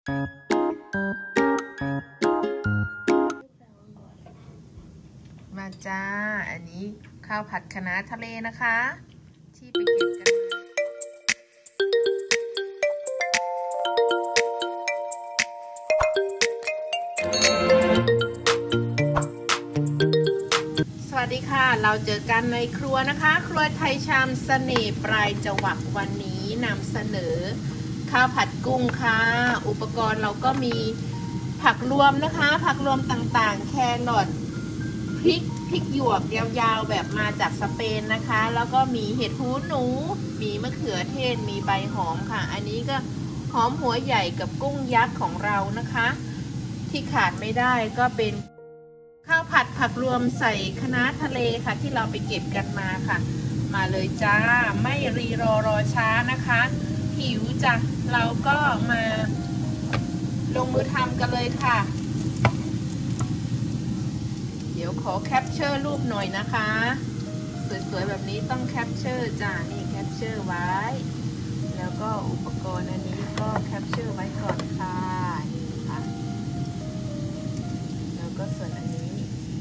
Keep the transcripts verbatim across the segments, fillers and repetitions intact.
มาจ้าอันนี้ข้าวผัดคะน้าทะเลนะคะที่ไปเก็บกันมาสวัสดีค่ะเราเจอกันในครัวนะคะครัวไทยชามเสน่ห์ปลายจวักวันนี้นำเสนอข้าวผัดกุ้งค่ะอุปกรณ์เราก็มีผักรวมนะคะผักรวมต่างๆแครอทพริกพริกหยวกยาวๆแบบมาจากสเปนนะคะแล้วก็มีเห็ดหูหนูมีมะเขือเทศมีใบหอมค่ะอันนี้ก็หอมหัวใหญ่กับกุ้งยักษ์ของเรานะคะที่ขาดไม่ได้ก็เป็นข้าวผัดผักรวมใส่คะน้าทะเลค่ะที่เราไปเก็บกันมาค่ะมาเลยจ้าไม่รีรอรอช้านะคะหิวจ้ะเราก็มาลงมือทำกันเลยค่ะเดี๋ยวขอแคปเจอร์รูปหน่อยนะคะสวยๆแบบนี้ต้องแคปเจอร์จ้านี่แคปเจอร์ไว้แล้วก็อุปกรณ์อันนี้ก็แคปเจอร์ไว้ก่อนค่ะนี่ค่ะแล้วก็ส่วนอันนี้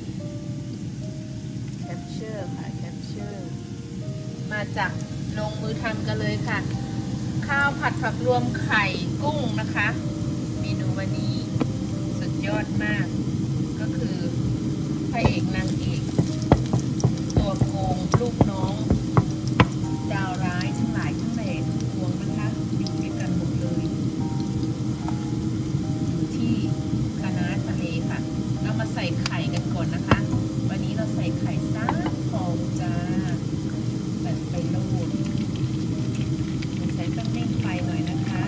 แคปเจอร์ค่ะแคปเจอร์มาจากลงมือทำกันเลยค่ะข้าวผัดผักรวมไข่กุ้งนะคะเมนูวันนี้สุดยอดมากก็คือพระเอกนางเอกตัวโกงลูกน้องดาวร้ายทั้งหลายทั้งแหล่ทั้งปวงนะคะอยู่ด้วยกันหมดเลยที่คะน้าทะเลค่ะเรามาใส่ไข่กันก่อนนะคะวันนี้เราใส่ไข่สามฟองจ้าใส่ไปโลดใส่ต้องเร่งไฟหน่อยนะคะ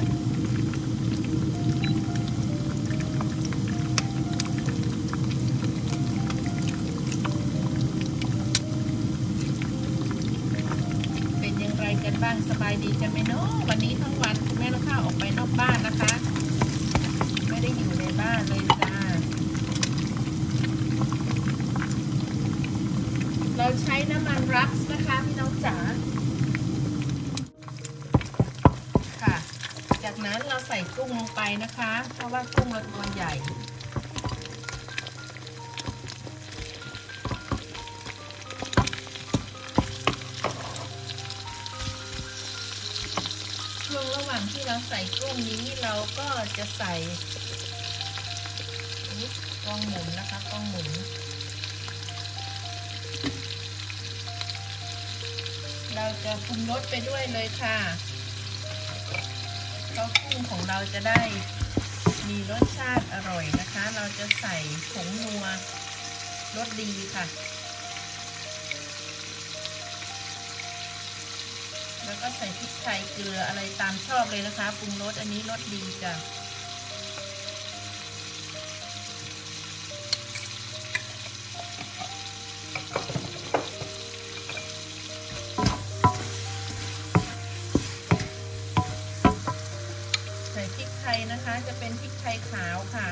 กันบ้างสบายดีกันไหมเนาะวันนี้ทั้งวันคุณแม่ลูกค้าออกไปนอกบ้านนะคะไม่ได้อยู่ในบ้านเลยจ้าเราใช้น้ำมันรักนะคะพี่น้องจ๋าค่ะจากนั้นเราใส่กุ้งลงไปนะคะเพราะว่ากุ้งเราตัวใหญ่ช่วงระหว่างที่เราใส่กุ้งนี้เราก็จะใส่กล้องหมุนนะคะกล้องหมุนเราจะปรุงรสไปด้วยเลยค่ะเพราะกุ้งของเราจะได้มีรสชาติอร่อยนะคะเราจะใส่ผงนัวรสดีค่ะแล้วก็ใส่พริกไทยเกลืออะไรตามชอบเลยนะคะปรุงรสอันนี้รสดีจ้ะใส่พริกไทยนะคะจะเป็นพริกไทยขาวค่ะ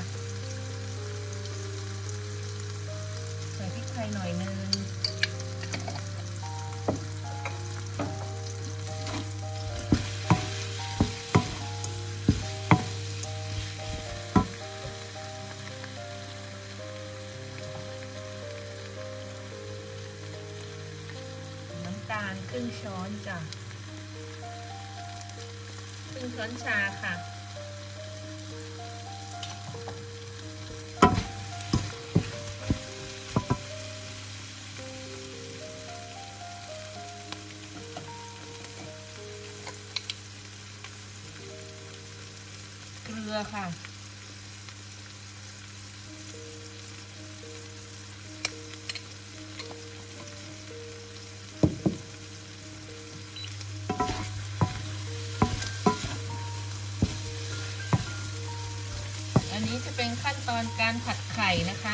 ใส่พริกไทยหน่อยนึงครึ่งช้อนจ้ะครึ่งช้อนชาค่ะเกลือค่ะอันนี้จะเป็นขั้นตอนการผัดไข่นะคะ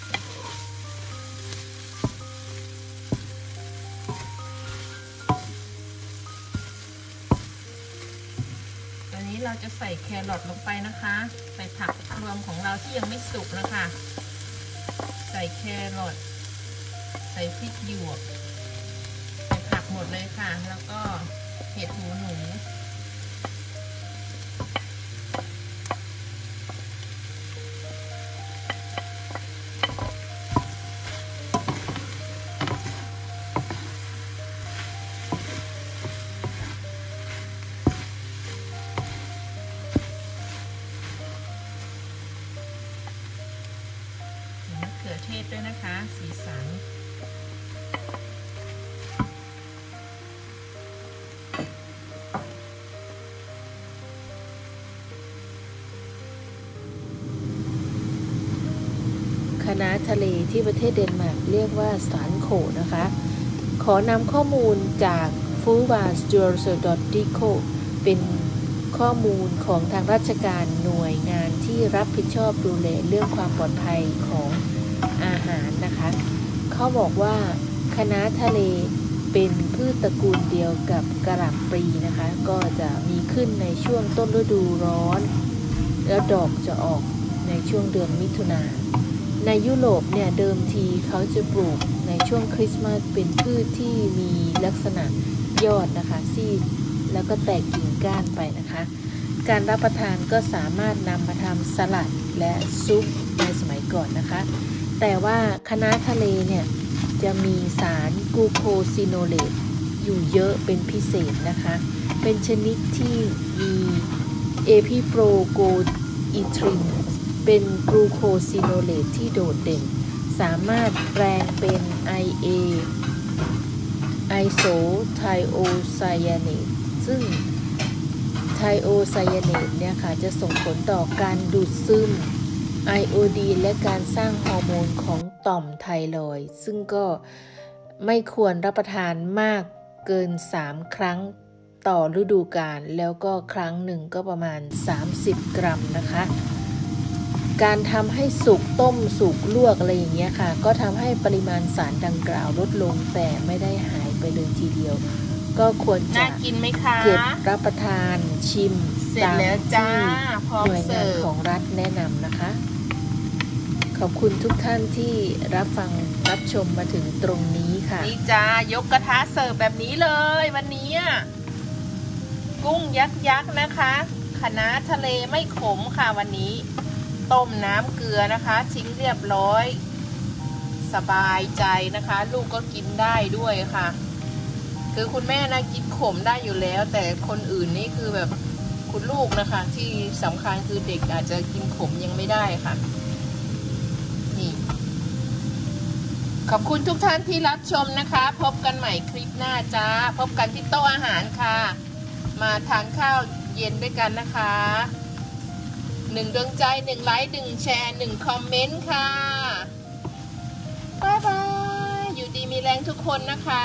ตอนนี้เราจะใส่แครอทลงไปนะคะใส่ผักรวมของเราที่ยังไม่สุกนะคะใส่แครอทใส่พริกหยวกใส่ผักหมดเลยค่ะแล้วก็เห็ดหูหนูอเทศด้วยนะคะสีสันคณะทะเลที่ประเทศเดนมาร์กเรียกว่าสานโขนะคะขอนำข้อมูลจาก ฟูบาส จูร์เซอร์ ดอท ดี โค เป็นข้อมูลของทางราชการหน่วยงานที่รับผิดชอบดูแลเรื่องความปลอดภัยของอาหารนะคะเขาบอกว่าคะน้าทะเลเป็นพืชตระกูลเดียวกับกะหล่ำปลีนะคะก็จะมีขึ้นในช่วงต้นฤดูร้อนแล้วดอกจะออกในช่วงเดือนมิถุนาในยุโรปเนี่ยเดิมทีเขาจะปลูกในช่วงคริสต์มาสเป็นพืชที่มีลักษณะยอดนะคะซีดแล้วก็แตกกิ่งก้านไปนะคะการรับประทานก็สามารถนำมาทำสลัดและซุปในสมัยก่อนนะคะแต่ว่าคะน้าทะเลเนี่ยจะมีสารกลูโคซิโนเลตอยู่เยอะเป็นพิเศษนะคะเป็นชนิดที่มีเอพิโปรโกอิทรินเป็นกลูโคซิโนเลตที่โดดเด่นสามารถแปลงเป็น ไอ เอ ไอโซไทโอไซยาเนตซึ่งไทโอไซยาเนตเนี่ยค่ะจะส่งผลต่อการดูดซึมไอโอดีนและการสร้างฮอร์โมนของต่อมไทรอยด์ซึ่งก็ไม่ควรรับประทานมากเกินสามครั้งต่อฤดูกาลแล้วก็ครั้งหนึ่งก็ประมาณสามสิบกรัมนะคะการทำให้สุกต้มสุกลวกอะไรอย่างเงี้ยค่ะก็ทำให้ปริมาณสารดังกล่าวลดลงแต่ไม่ได้หายไปเลยทีเดียวก็ควรจะเก็บรับประทานชิมตามที่หน่วยงานของรัฐแนะนำนะคะขอบคุณทุกท่านที่รับฟังรับชมมาถึงตรงนี้ค่ะนี่จ้ายกกระทะเสิร์ฟแบบนี้เลยวันนี้กุ้งยักษ์ยักษ์นะคะคะน้าทะเลไม่ขมค่ะวันนี้ต้มน้ำเกลือนะคะทิ้งเรียบร้อยสบายใจนะคะลูกก็กินได้ด้วยค่ะคือคุณแม่นะกินขมได้อยู่แล้วแต่คนอื่นนี่คือแบบคุณลูกนะคะที่สำคัญคือเด็กอาจจะกินขมยังไม่ได้ค่ะนี่ขอบคุณทุกท่านที่รับชมนะคะพบกันใหม่คลิปหน้าจ้าพบกันที่โต๊ะอาหารค่ะมาทานข้าวเย็นด้วยกันนะคะหนึ่งดวงใจหนึ่งไลค์หนึ่งแชร์หนึ่งคอมเมนต์ค่ะบ๊ายบายอยู่ดีมีแรงทุกคนนะคะ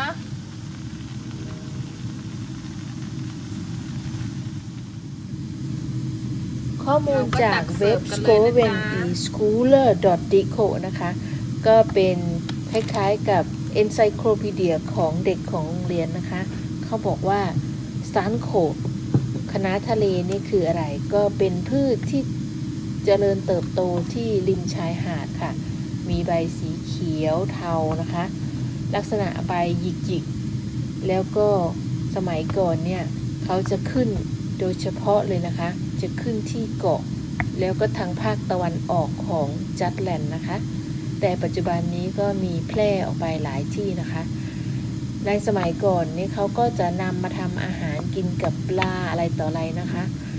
ข้อมูลจากเว็บ สโคเวน อี สคูลเลอร์ ดอท ดี โค นะคะก็เป็นคล้ายๆกับ Encyclopedia ของเด็กของโรงเรียนนะคะเขาบอกว่าสานโขคะน้าทะเลนี่คืออะไรก็เป็นพืชที่เจริญเติบโตที่ริมชายหาดค่ะมีใบสีเขียวเทานะคะลักษณะใบหยิกๆแล้วก็สมัยก่อนเนี่ยเขาจะขึ้นโดยเฉพาะเลยนะคะจะขึ้นที่เกาะแล้วก็ทางภาคตะวันออกของจัตแลนด์นะคะแต่ปัจจุบันนี้ก็มีแพร่ออกไปหลายที่นะคะในสมัยก่อนนี่เขาก็จะนำมาทำอาหารกินกับปลาอะไรต่ออะไรนะคะ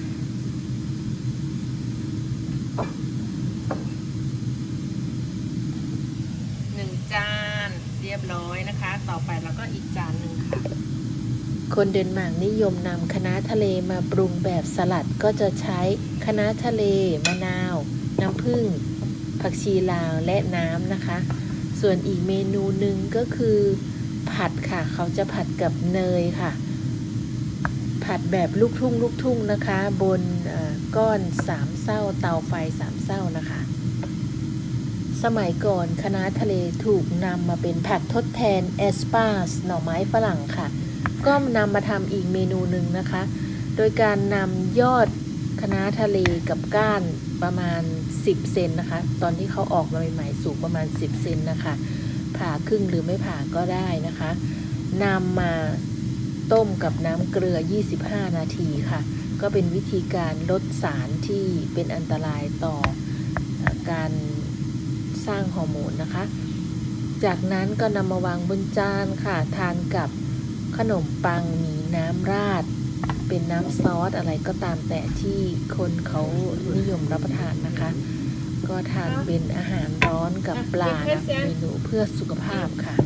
หนึ่งจานเรียบร้อยนะคะต่อไปแล้วก็อีกจานหนึ่งค่ะคนเดนมาร์กนิยมนำคะน้าทะเลมาปรุงแบบสลัดก็จะใช้คะน้าทะเลมะนาวน้ำผึ้งผักชีลาวและน้ำนะคะส่วนอีกเมนูหนึ่งก็คือผัดค่ะเขาจะผัดกับเนยค่ะผัดแบบลูกทุ่งลูกทุ่งนะคะบนก้อนสามเศร้าเตาไฟสามเศร้านะคะสมัยก่อนคะน้าทะเลถูกนำมาเป็นผักทดแทนแอสปาสหน่อไม้ฝรั่งค่ะก็นำมาทำอีกเมนูหนึ่งนะคะโดยการนำยอดคะน้าทะเลกับก้านประมาณสิบเซนนะคะตอนที่เขาออกมาใหม่ๆสูงประมาณสิบเซนนะคะผ่าครึ่งหรือไม่ผ่าก็ได้นะคะนำมาต้มกับน้ำเกลือยี่สิบห้านาทีค่ะก็เป็นวิธีการลดสารที่เป็นอันตรายต่อการสร้างฮอร์โมนนะคะจากนั้นก็นำมาวางบนจานค่ะทานกับขนมปังมีน้ำราดเป็นน้ำซอสอะไรก็ตามแต่ที่คนเขานิยมรับประทานนะคะก็ทานเป็นอาหารร้อนกับปลานะเมนูเพื่อสุขภาพค่ะ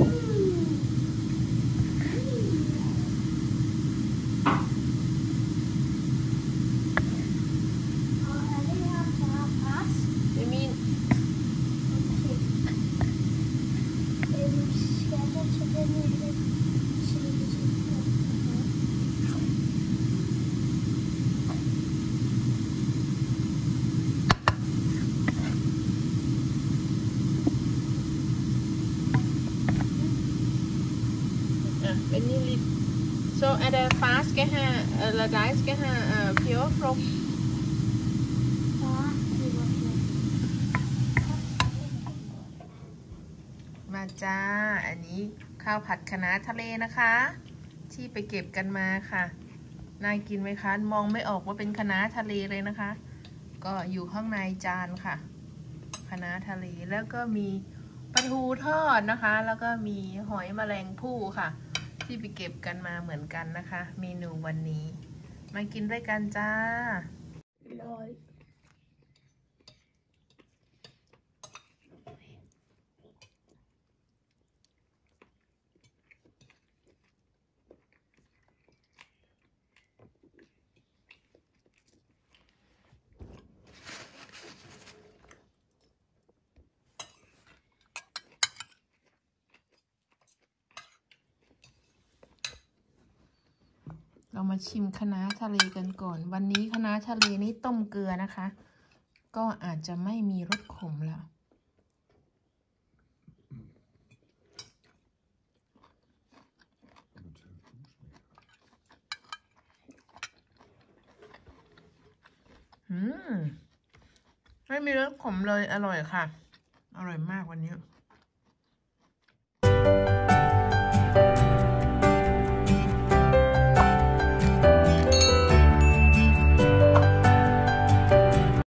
Benny så er der far skal have eller dig skal have uh, pure frugt มาจ้าอันนี้ข้าวผัดคะน้าทะเลนะคะที่ไปเก็บกันมาค่ะน่ากินไหมคะมองไม่ออกว่าเป็นคะน้าทะเลเลยนะคะก็อยู่ข้างในจานค่ะคะน้าทะเลแล้วก็มีปลาทูทอดนะคะแล้วก็มีหอยแมลงภู่ค่ะที่ไปเก็บกันมาเหมือนกันนะคะเมนูวันนี้มากินด้วยกันจ้าเรามาชิมคะน้าทะเลกันก่อนวันนี้คะน้าทะเลนี้ต้มเกลือนะคะก็อาจจะไม่มีรสขมแล้วอืมไม่มีรสขมเลยอร่อยค่ะอร่อยมากวันนี้